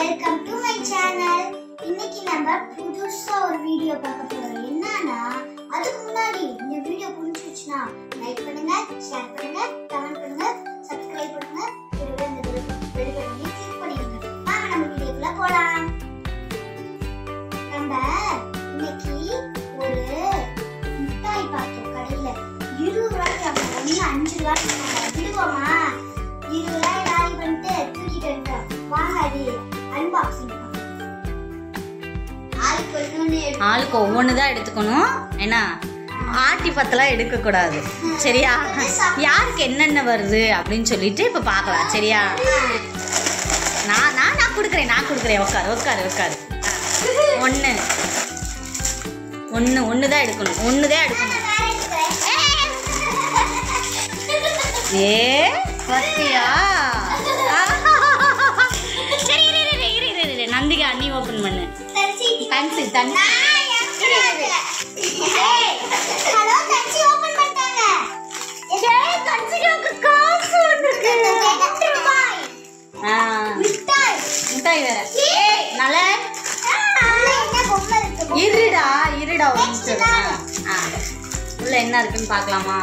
Welcome to my channel. இன்னைக்கு நம்ம புதுசா ஒரு வீடியோ பார்க்க போறோம். என்னன்னா அதுக்கு முன்னாடி இந்த வீடியோ பிடிச்சிருச்சுனா லைக் பண்ணுங்க, ஷேர் பண்ணுங்க, கமெண்ட் பண்ணுங்க, சப்ஸ்கிரைப் பண்ணுங்க, கூடவே இந்த பெல் பட்டனை கிளிக் பண்ணிடுங்க. வாங்க நம்ம வீடியோக்குள்ள போலாம். நம்ம இன்னைக்கு ஒரு மிட்டாய் பார்த்தோம் கடையில. 20 ரூபாய்க்கு அவங்க ஒண்ணு 5 ரூபாய்க்கு விடுவோமா? 20 ரூபாய் லாரி பண்ணிட்டு தூக்கிட்டு வந்துட்டோம். வாங்க அது அன்பாக்சிங் பண்ணலாம். ஆளுக்கு ஒவ்வொன்று தான் எடுத்துக்கணும். என்ன ஆட்டி பத்தெல்லாம் எடுக்கக்கூடாது, சரியா? யாருக்கு என்னென்ன வருது அப்படின்னு சொல்லிட்டு இப்போ பார்க்கலாம், சரியா? நான் கொடுக்குறேன். உட்காரு. ஒன்று தான் எடுக்கணும். ஏ பத்தியா? சரி இரு நந்திகா, நீ ஓப்பன் பண்ணு. தண்ணி ஹலோ தச்சி ஓபன் பண்ணிட்டாங்க. ஏய் தச்சிக்கு காசு வந்திருக்கு. மிட்டாய் வேற. ஏய் நல்ல என்ன பொம்மை இருக்கு? இருடா ஒரு நிமிஷம். உள்ள என்ன இருக்குன்னு பார்க்கலாமா?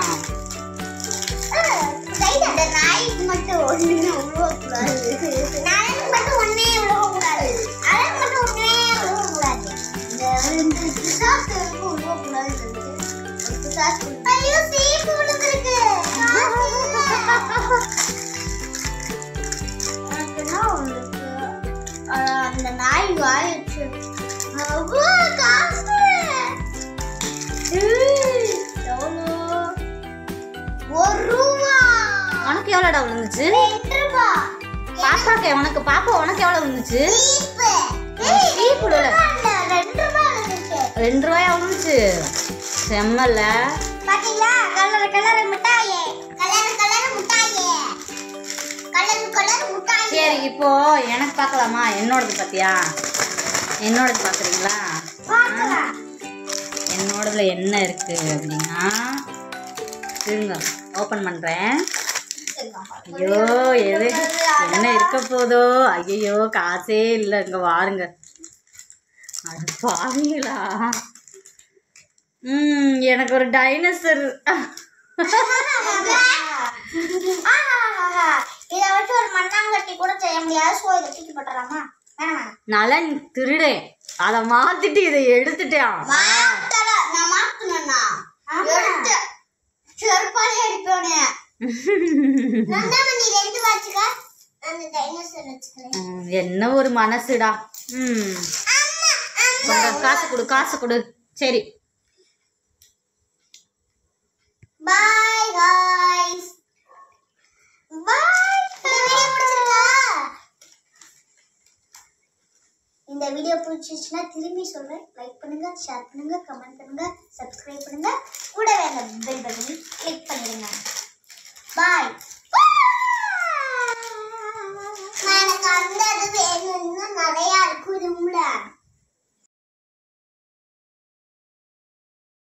இந்த நாய்க்கு மட்டும் ஒண்ணே உருவக்கூடாது. நாய்க்கு மட்டும் ஒண்ணே உருவக்கூடாது. அதுக்கு மட்டும் ஒண்ணே உருவக்கூடாது. இந்த ரெண்டு பிசாசுக்கு உருவக்கூடாது. ஐயோ சீப்பு விழுந்திருக்கு. அந்த நாய் வாயிடுச்சு. காசு உனக்கு எவ்வளோடா விழுந்துச்சு? பாப்பா உனக்கு எவ்வளோ விழுந்துச்சு? 2 ரூபாயா விழுந்துச்சு? செம்மல்ல. சரி இப்போ எனக்கு பார்க்கலாமா? என்னோடது பார்த்தியா? என்னோடது பார்க்குறீங்களா? என்னோடதுல என்ன இருக்கு அப்படின்னா, இருங்க ஓப்பன் பண்ணுறேன். ஐயோ எது என்ன இருக்க போதோ? ஐயோ காசே இல்லை. இங்கே வாருங்க. அது பாவீங்களா? எனக்கு ஒரு டைனோசர். இதை வச்சு ஒரு மண்ணாங்கட்டி கூட செய்ய முடியாது. சோ இதை தூக்கி போட்டுறாமா? நலன் திருடேன், அதை மாத்திட்டு இதை எடுத்துட்டேன். என்ன ஒரு மனசுடா. காசு கொடு. சரி பாய் गाइस. இந்த வீடியோ பிடிச்சிருச்சுன்னா திரும்பி சொல்றேன், லைக் பண்ணுங்க, ஷேர் பண்ணுங்க, கமெண்ட் பண்ணுங்க, சப்ஸ்கிரைப் பண்ணுங்க, கூடவே அந்த பெல் பட்டனை கிளிக் பண்ணிடுங்க. பாய். எனக்கு அந்த வேணும்னு நிறைய இருக்கு.